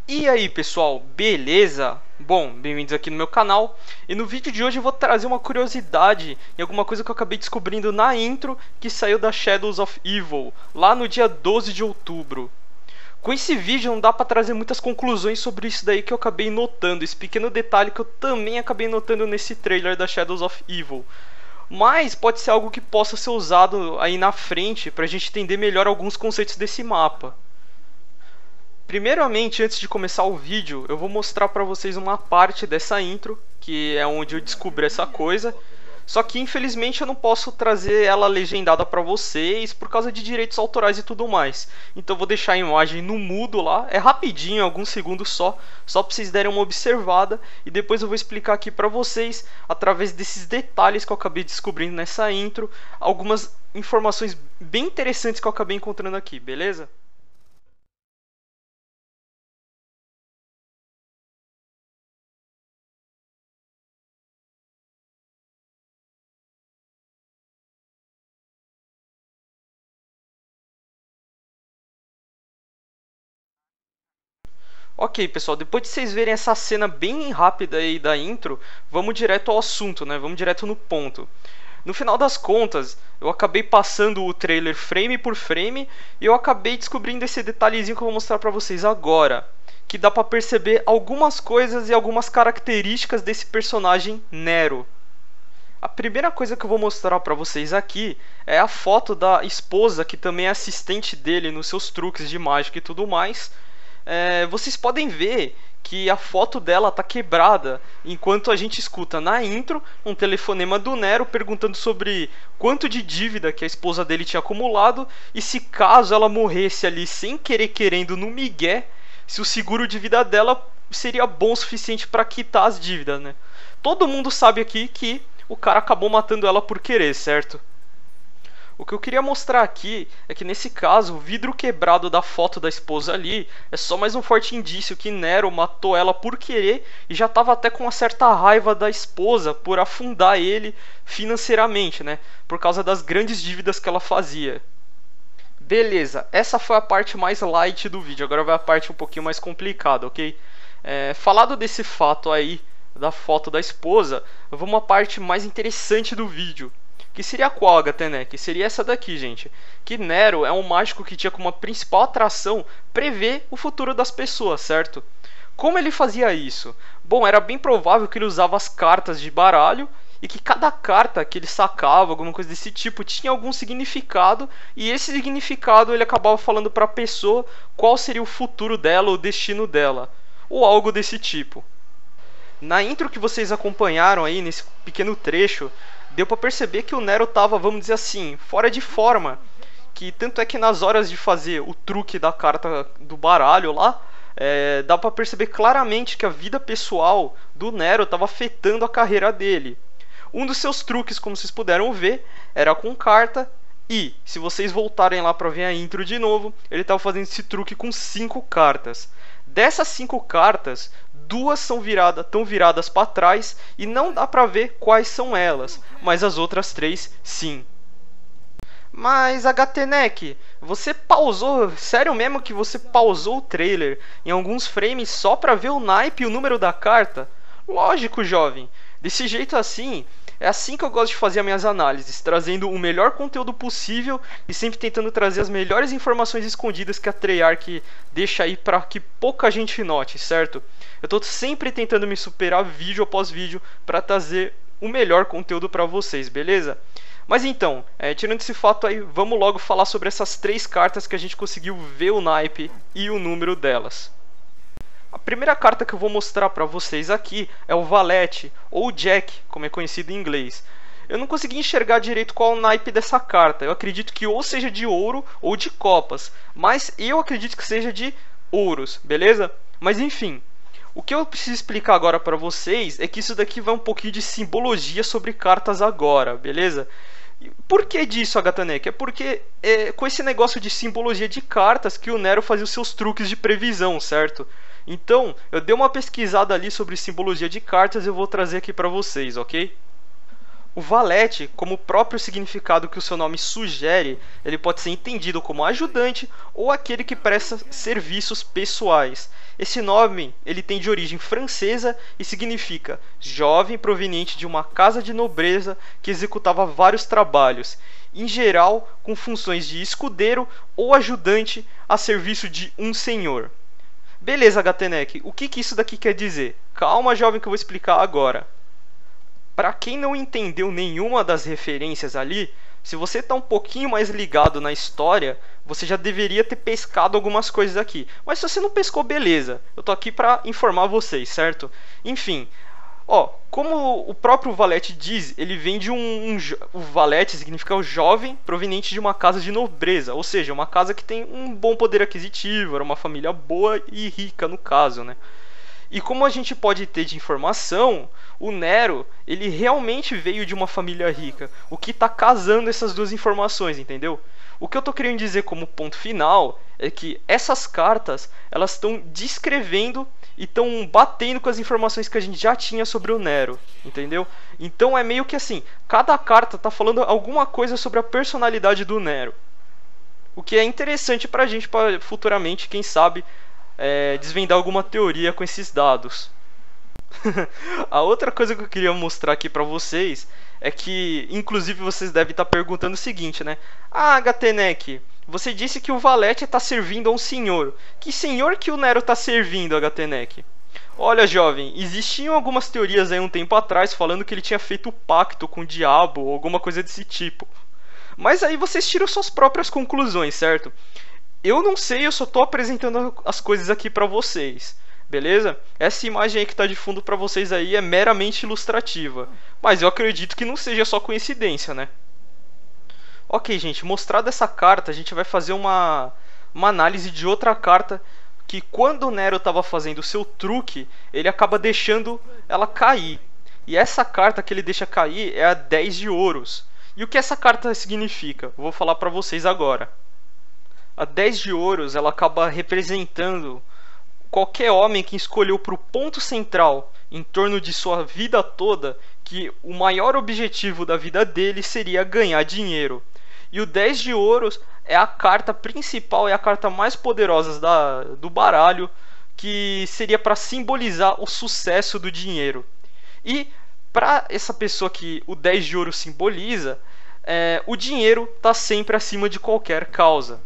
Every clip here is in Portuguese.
E aí pessoal, beleza? Bom, bem-vindos aqui no meu canal. E no vídeo de hoje eu vou trazer uma curiosidade e alguma coisa que eu acabei descobrindo na intro que saiu da Shadows of Evil, lá no dia 12 de outubro. Com esse vídeo não dá pra trazer muitas conclusões sobre isso daí que eu acabei notando, esse pequeno detalhe que eu também acabei notando nesse trailer da Shadows of Evil. Mas pode ser algo que possa ser usado aí na frente pra gente entender melhor alguns conceitos desse mapa. Primeiramente, antes de começar o vídeo, eu vou mostrar para vocês uma parte dessa intro, que é onde eu descobri essa coisa. Só que infelizmente eu não posso trazer ela legendada para vocês por causa de direitos autorais e tudo mais. Então eu vou deixar a imagem no mudo lá, é rapidinho, alguns segundos só para vocês derem uma observada e depois eu vou explicar aqui para vocês, através desses detalhes que eu acabei descobrindo nessa intro, algumas informações bem interessantes que eu acabei encontrando aqui, beleza? Ok, pessoal, depois de vocês verem essa cena bem rápida aí da intro, vamos direto ao assunto, né? Vamos direto no ponto. No final das contas, eu acabei passando o trailer frame por frame e eu acabei descobrindo esse detalhezinho que eu vou mostrar pra vocês agora, que dá pra perceber algumas coisas e algumas características desse personagem Nero. A primeira coisa que eu vou mostrar pra vocês aqui é a foto da esposa, que também é assistente dele nos seus truques de mágica e tudo mais. Vocês podem ver que a foto dela tá quebrada, enquanto a gente escuta na intro um telefonema do Nero perguntando sobre quanto de dívida que a esposa dele tinha acumulado e se caso ela morresse ali sem querer querendo no migué, se o seguro de vida dela seria bom o suficiente para quitar as dívidas, né? Todo mundo sabe aqui que o cara acabou matando ela por querer, certo? O que eu queria mostrar aqui é que nesse caso o vidro quebrado da foto da esposa ali é só mais um forte indício que Nero matou ela por querer e já estava até com uma certa raiva da esposa por afundar ele financeiramente, né? Por causa das grandes dívidas que ela fazia. Beleza, essa foi a parte mais light do vídeo, agora vai a parte um pouquinho mais complicada, ok? Falado desse fato aí, da foto da esposa, vamos à parte mais interessante do vídeo. Que seria qual, HTNEC? Que seria essa daqui, gente. Que Nero é um mágico que tinha como principal atração prever o futuro das pessoas, certo? Como ele fazia isso? Bom, era bem provável que ele usava as cartas de baralho e que cada carta que ele sacava, alguma coisa desse tipo, tinha algum significado e esse significado ele acabava falando para a pessoa qual seria o futuro dela, o destino dela, ou algo desse tipo. Na intro que vocês acompanharam aí, nesse pequeno trecho, deu para perceber que o Nero estava, vamos dizer assim, fora de forma. Que tanto é que nas horas de fazer o truque da carta do baralho lá, dá para perceber claramente que a vida pessoal do Nero estava afetando a carreira dele. Um dos seus truques, como vocês puderam ver, era com carta. E, se vocês voltarem lá para ver a intro de novo, ele estava fazendo esse truque com 5 cartas. Dessas 5 cartas, duas estão viradas para trás e não dá para ver quais são elas, mas as outras 3 sim. Mas HTNEC, você pausou, sério mesmo que você pausou o trailer em alguns frames só para ver o naipe e o número da carta? Lógico, jovem, desse jeito assim, é assim que eu gosto de fazer as minhas análises, trazendo o melhor conteúdo possível e sempre tentando trazer as melhores informações escondidas que a Treyarch deixa aí para que pouca gente note, certo? Eu estou sempre tentando me superar vídeo após vídeo para trazer o melhor conteúdo para vocês, beleza? Mas então, tirando esse fato aí, vamos logo falar sobre essas 3 cartas que a gente conseguiu ver o naipe e o número delas. A primeira carta que eu vou mostrar para vocês aqui é o Valete, ou Jack, como é conhecido em inglês. Eu não consegui enxergar direito qual é o naipe dessa carta. Eu acredito que ou seja de ouro ou de copas, mas eu acredito que seja de ouros, beleza? Mas enfim, o que eu preciso explicar agora para vocês é que isso daqui vai um pouquinho de simbologia sobre cartas agora, beleza? Por que disso, HTNEC? É porque com esse negócio de simbologia de cartas que o Nero fazia os seus truques de previsão, certo? Então, eu dei uma pesquisada ali sobre simbologia de cartas e eu vou trazer aqui para vocês, ok? O valete, como o próprio significado que o seu nome sugere, ele pode ser entendido como ajudante ou aquele que presta serviços pessoais. Esse nome ele tem de origem francesa e significa jovem proveniente de uma casa de nobreza que executava vários trabalhos, em geral com funções de escudeiro ou ajudante a serviço de um senhor. Beleza, Gatenec, o que isso daqui quer dizer? Calma, jovem, que eu vou explicar agora. Para quem não entendeu nenhuma das referências ali, se você está um pouquinho mais ligado na história, você já deveria ter pescado algumas coisas aqui. Mas se você não pescou, beleza. Eu tô aqui para informar vocês, certo? Enfim, como o próprio valete diz, ele vem de o valete significa o jovem proveniente de uma casa de nobreza, ou seja, uma casa que tem um bom poder aquisitivo, era uma família boa e rica no caso, né? E como a gente pode ter de informação, o Nero, ele realmente veio de uma família rica, o que está casando essas duas informações, entendeu? O que eu estou querendo dizer como ponto final é que essas cartas, elas estão descrevendo e estão batendo com as informações que a gente já tinha sobre o Nero, entendeu? Então é meio que assim, cada carta está falando alguma coisa sobre a personalidade do Nero. O que é interessante para a gente, futuramente, quem sabe, desvendar alguma teoria com esses dados. A outra coisa que eu queria mostrar aqui pra vocês é que, inclusive, vocês devem estar perguntando o seguinte, né? Ah, Gatenec, você disse que o valete está servindo a um senhor. Que senhor que o Nero está servindo, Gatenec? Olha, jovem, existiam algumas teorias aí um tempo atrás falando que ele tinha feito pacto com o diabo ou alguma coisa desse tipo. Mas aí vocês tiram suas próprias conclusões, certo? Eu não sei, eu só tô apresentando as coisas aqui pra vocês, beleza? Essa imagem aí que tá de fundo pra vocês aí é meramente ilustrativa, mas eu acredito que não seja só coincidência, né? Ok, gente, mostrada essa carta, a gente vai fazer uma análise de outra carta que quando o Nero estava fazendo o seu truque, ele acaba deixando ela cair. E essa carta que ele deixa cair é a 10 de ouros. E o que essa carta significa? Eu vou falar pra vocês agora. A 10 de ouros, ela acaba representando qualquer homem que escolheu para o ponto central em torno de sua vida toda que o maior objetivo da vida dele seria ganhar dinheiro. E o 10 de ouros é a carta principal, é a carta mais poderosa do baralho, que seria para simbolizar o sucesso do dinheiro. E para essa pessoa que o 10 de ouro simboliza, o dinheiro está sempre acima de qualquer causa.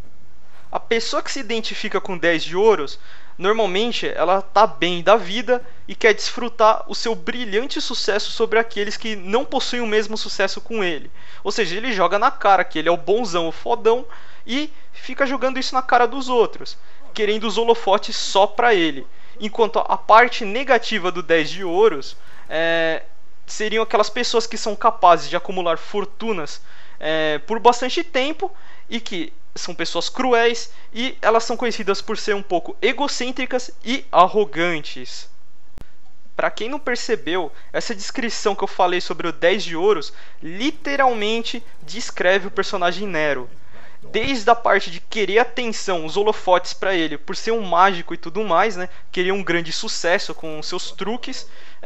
A pessoa que se identifica com 10 de ouros, normalmente ela está bem da vida e quer desfrutar o seu brilhante sucesso sobre aqueles que não possuem o mesmo sucesso com ele. Ou seja, ele joga na cara que ele é o bonzão, o fodão, e fica jogando isso na cara dos outros, querendo os holofotes só para ele. Enquanto a parte negativa do 10 de ouros seriam aquelas pessoas que são capazes de acumular fortunas por bastante tempo e que são pessoas cruéis e elas são conhecidas por ser um pouco egocêntricas e arrogantes. Para quem não percebeu, essa descrição que eu falei sobre o 10 de ouros literalmente descreve o personagem Nero. Desde a parte de querer atenção, os holofotes para ele, por ser um mágico e tudo mais, né? Querer um grande sucesso com seus truques.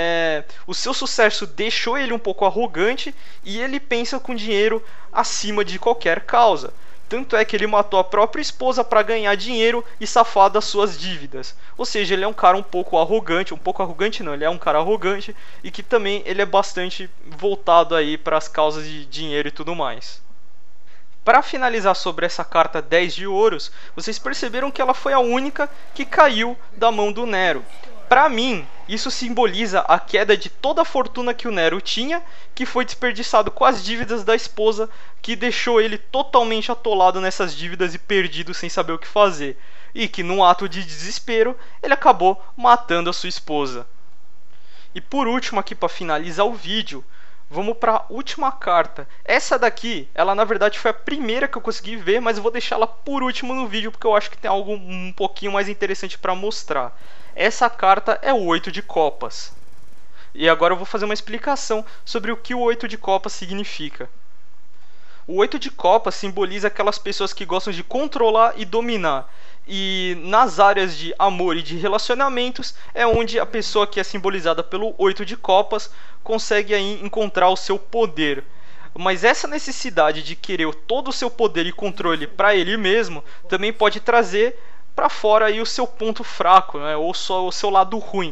O seu sucesso deixou ele um pouco arrogante e ele pensa com dinheiro acima de qualquer causa. Tanto é que ele matou a própria esposa para ganhar dinheiro e safar das suas dívidas. Ou seja, ele é um cara um pouco arrogante não, ele é um cara arrogante e que também ele é bastante voltado aí para as causas de dinheiro e tudo mais. Para finalizar sobre essa carta 10 de ouros, vocês perceberam que ela foi a única que caiu da mão do Nero. Para mim, isso simboliza a queda de toda a fortuna que o Nero tinha, que foi desperdiçado com as dívidas da esposa, que deixou ele totalmente atolado nessas dívidas e perdido sem saber o que fazer. E que, num ato de desespero, ele acabou matando a sua esposa. E por último, aqui para finalizar o vídeo, vamos para a última carta. Essa daqui, ela na verdade foi a primeira que eu consegui ver, mas eu vou deixá-la por último no vídeo, porque eu acho que tem algo um pouquinho mais interessante para mostrar. Essa carta é o 8 de copas. E agora eu vou fazer uma explicação sobre o que o 8 de copas significa. O 8 de copas simboliza aquelas pessoas que gostam de controlar e dominar. E nas áreas de amor e de relacionamentos é onde a pessoa que é simbolizada pelo 8 de copas consegue aí encontrar o seu poder. Mas essa necessidade de querer todo o seu poder e controle para ele mesmo também pode trazer para fora aí o seu ponto fraco, né? Ou só o seu lado ruim.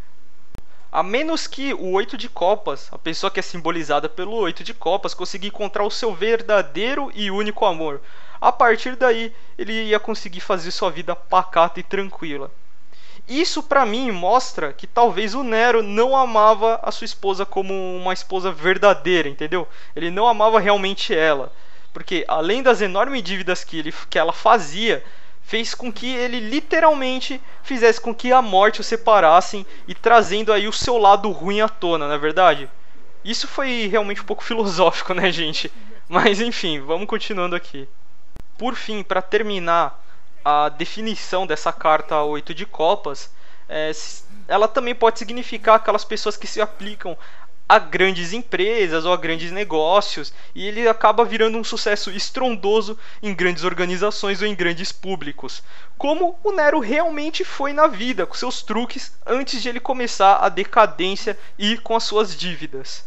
A menos que o 8 de copas, a pessoa que é simbolizada pelo 8 de copas, conseguir encontrar o seu verdadeiro e único amor. A partir daí, ele ia conseguir fazer sua vida pacata e tranquila. Isso para mim mostra que talvez o Nero não amava a sua esposa como uma esposa verdadeira, entendeu? Ele não amava realmente ela. Porque além das enormes dívidas que ela fazia, fez com que ele literalmente fizesse com que a morte o separassem e trazendo aí o seu lado ruim à tona, não é verdade? Isso foi realmente um pouco filosófico, né, gente? Mas enfim, vamos continuando aqui. Por fim, para terminar a definição dessa carta 8 de copas, ela também pode significar aquelas pessoas que se aplicam a grandes empresas ou a grandes negócios, e ele acaba virando um sucesso estrondoso em grandes organizações ou em grandes públicos, como o Nero realmente foi na vida, com seus truques, antes de ele começar a decadência e com as suas dívidas.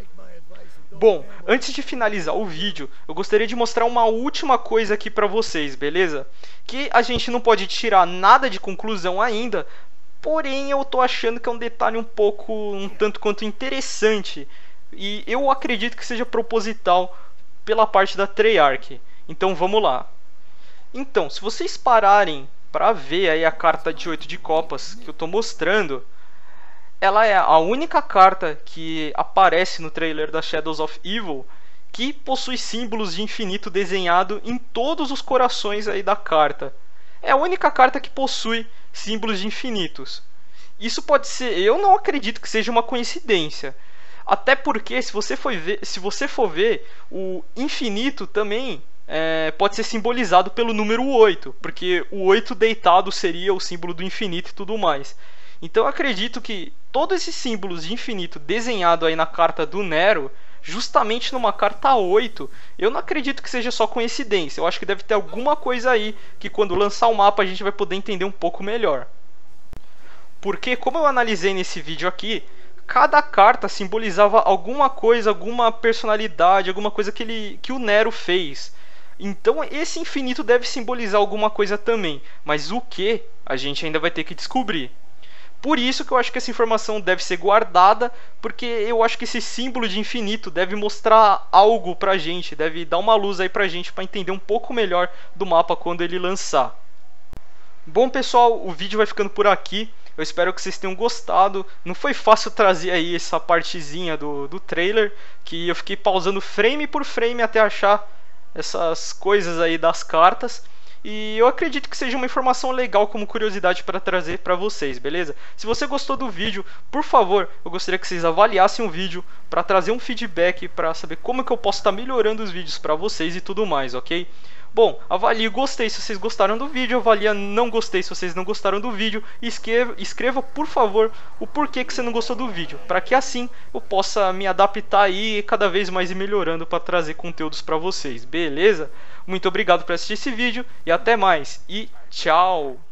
Bom, antes de finalizar o vídeo, eu gostaria de mostrar uma última coisa aqui para vocês, beleza? Que a gente não pode tirar nada de conclusão ainda, porém eu tô achando que é um detalhe um tanto quanto interessante, e eu acredito que seja proposital pela parte da Treyarch. Então vamos lá. Então, se vocês pararem para ver aí a carta de 8 de copas que eu tô mostrando, ela é a única carta que aparece no trailer da Shadows of Evil que possui símbolos de infinito desenhado em todos os corações aí da carta. É a única carta que possui símbolos de infinitos. Isso pode ser, eu não acredito que seja uma coincidência. Até porque se você for ver, o infinito também pode ser simbolizado pelo número 8, porque o 8 deitado seria o símbolo do infinito e tudo mais. Então eu acredito que todos esses símbolos de infinito desenhado aí na carta do Nero, justamente numa carta 8, eu não acredito que seja só coincidência. Eu acho que deve ter alguma coisa aí que quando lançar o mapa a gente vai poder entender um pouco melhor. Porque, como eu analisei nesse vídeo aqui, cada carta simbolizava alguma coisa, alguma personalidade, alguma coisa que o Nero fez. Então esse infinito deve simbolizar alguma coisa também, mas o que a gente ainda vai ter que descobrir. Por isso que eu acho que essa informação deve ser guardada, porque eu acho que esse símbolo de infinito deve mostrar algo pra gente, deve dar uma luz aí pra gente para entender um pouco melhor do mapa quando ele lançar. Bom pessoal, o vídeo vai ficando por aqui. Eu espero que vocês tenham gostado. Não foi fácil trazer aí essa partezinha do trailer, que eu fiquei pausando frame por frame até achar essas coisas aí das cartas. E eu acredito que seja uma informação legal como curiosidade para trazer para vocês, beleza? Se você gostou do vídeo, por favor, eu gostaria que vocês avaliassem o vídeo para trazer um feedback, para saber como que eu posso estar melhorando os vídeos para vocês e tudo mais, ok? Bom, avalie gostei se vocês gostaram do vídeo, avalie não gostei se vocês não gostaram do vídeo, e escreva por favor o porquê que você não gostou do vídeo, para que assim eu possa me adaptar aí cada vez mais e melhorando para trazer conteúdos para vocês, beleza? Muito obrigado por assistir esse vídeo e até mais, e tchau!